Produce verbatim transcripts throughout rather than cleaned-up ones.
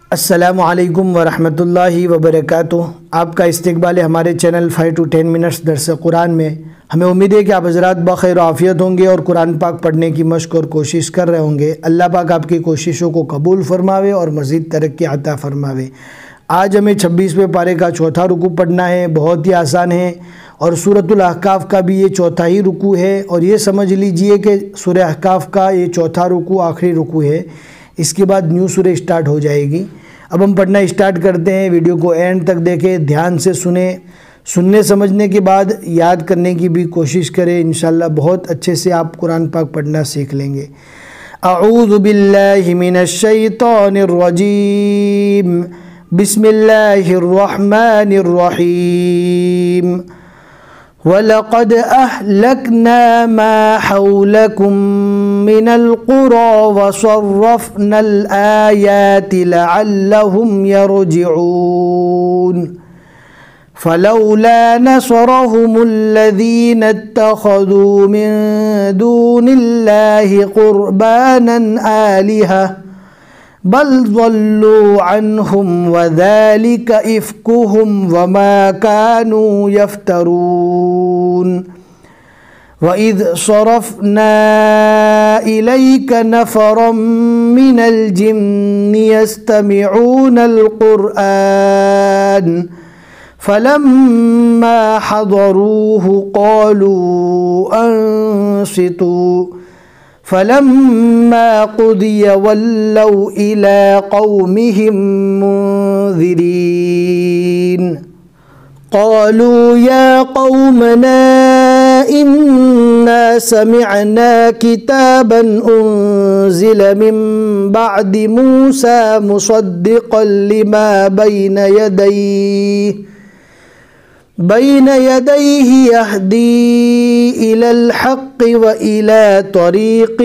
السلام علیکم ورحمۃ اللہ وبرکاتہ۔ آپ کا استقبال ہے ہمارے channel five to ten minutes درس قرآن میں۔ ہمیں امید ہے کہ آپ حضرات بخیر و عافیت ہوں گے اور قرآن پاک پڑھنے کی مشق اور کوشش کر رہے ہوں گے۔ اللہ پاک آپ کی کوششوں کو قبول فرماوے اور مزید ترقی عطا فرماوے۔ آج ہمیں چھبیسویں پارے کا چوتھا رکوع پڑھنا ہے، بہت ہی آسان ہے، اور سورۃ الاحقاف کا بھی یہ چوتھا ہی رکوع ہے، اور یہ سمجھ لیجئے کہ سورہ احقاف کا یہ چوتھا رکوع آخری رکوع ہے، اس کے بعد نیو سورہ اسٹارٹ ہو جائے گی۔ اب ہم پڑھنا اسٹارٹ کرتے ہیں، ویڈیو کو اینڈ تک دیکھیں، دھیان سے سنیں، سننے سمجھنے کے بعد یاد کرنے کی بھی کوشش کریں، انشاءاللہ بہت اچھے سے آپ قرآن پاک پڑھنا سیکھ لیں گے۔ اعوذ باللہ من الشیطان الرجیم، بسم اللہ الرحمن الرحیم۔ وَلَقَدْ أَهْلَكْنَا مَا حَوْلَكُمْ مِنَ الْقُرَى وَصَرَّفْنَا الْآيَاتِ لَعَلَّهُمْ يَرْجِعُونَ فَلَوْلَا نَصَرَهُمُ الَّذِينَ اتَّخَذُوا مِن دُونِ اللَّهِ قُرْبَانًا آلِهَةً بل ضلوا عنهم وذلك إفكهم وما كانوا يفترون وإذ صرفنا إليك نفرا من الجن يستمعون القرآن فلما حضروه قالوا أنصتوا فلما قضي ولوا إلى قومهم منذرين قالوا يا قومنا إنا سمعنا كتابا أنزل من بعد موسى مصدقا لما بين يديه بين يديه يهدي إلى الحق وإلى طريق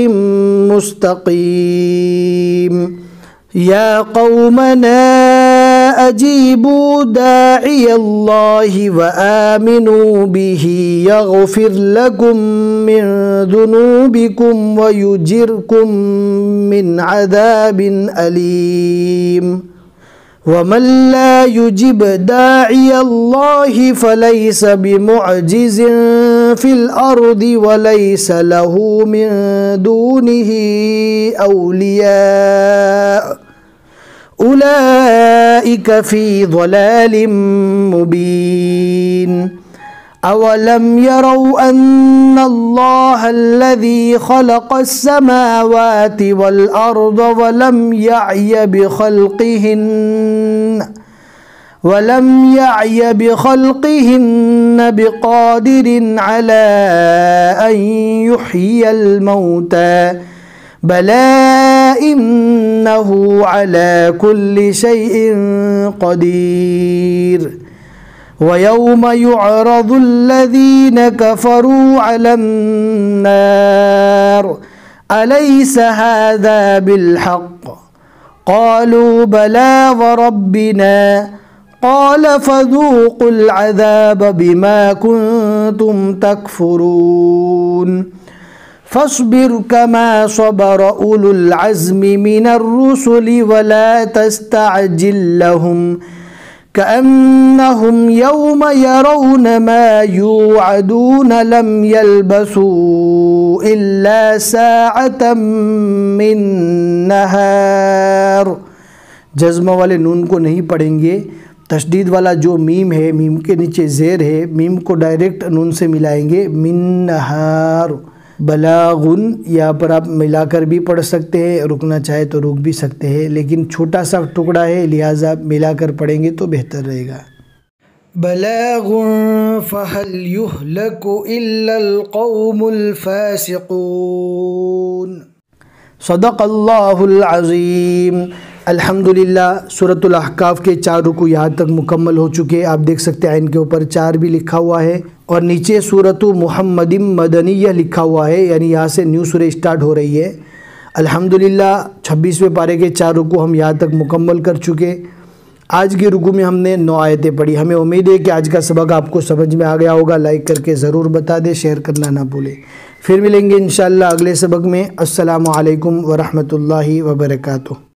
مستقيم يا قومنا أجيبوا داعي الله وآمنوا به يغفر لكم من ذنوبكم ويجركم من عذاب أليم ومن لا يجب داعي الله فليس بمعجز في الأرض وليس له من دونه أولياء أولئك في ضلال مبين أولم يروا أن الله الذي خلق السماوات والأرض ولم يعي بخلقهن ولم يعي بخلقهن بقادر على أن يحيي الموتى بلى إنه على كل شيء قدير وَيَوْمَ يُعْرَضُ الَّذِينَ كَفَرُوا عَلَى النَّارِ أَلَيْسَ هَذَا بِالْحَقِّ قَالُوا بَلَى وَرَبِّنَا قَالَ فَذُوقُوا الْعَذَابَ بِمَا كُنتُمْ تَكْفُرُونَ فاصبر كما صبر أولو العزم من الرسل ولا تستعجل لهم كأنهم يوم يرون ما يوعدون لم يلبثوا إلا ساعة من نهار۔ جزمہ والے نون کو نہیں پڑھیں گے، تشدید والا جو میم ہے، میم کے نیچے زیر ہے، میم کو ڈائریکٹ نون سے ملائیں گے، من نہار۔ بلاغن یہاں پر آپ ملا کر بھی پڑھ سکتے ہیں، رکنا چاہے تو رک بھی سکتے ہیں، لیکن چھوٹا سا ٹکڑا ہے لہٰذا ملا کر پڑھیں گے تو بہتر رہے گا۔ بلاغ فہل یہلک الا القوم الفاسقون۔ صدق اللہ العظیم۔ الحمدللہ سورۃ الاحقاف کے چار رکوع یہاں تک مکمل ہو چکے، آپ دیکھ سکتے ہیں ان کے اوپر چار بھی لکھا ہوا ہے، اور نیچے سورۃ محمد مدنیہ لکھا ہوا ہے، یعنی یہاں سے نیو سورہ اسٹارٹ ہو رہی ہے۔ الحمدللہ چھبیسویں پارے کے چار رکوع ہم یہاں تک مکمل کر چکے۔ آج کے رکوع میں ہم نے نو آیتیں پڑھی۔ ہمیں امید ہے کہ آج کا سبق آپ کو سمجھ میں آ گیا ہوگا۔ لائک کر کے ضرور بتا دیں، شیئر کرنا نہ بھولیں۔ پھر ملیں گے انشاءاللہ اگلے سبق میں۔ السلام علیکم ورحمۃ اللہ وبرکاتہ۔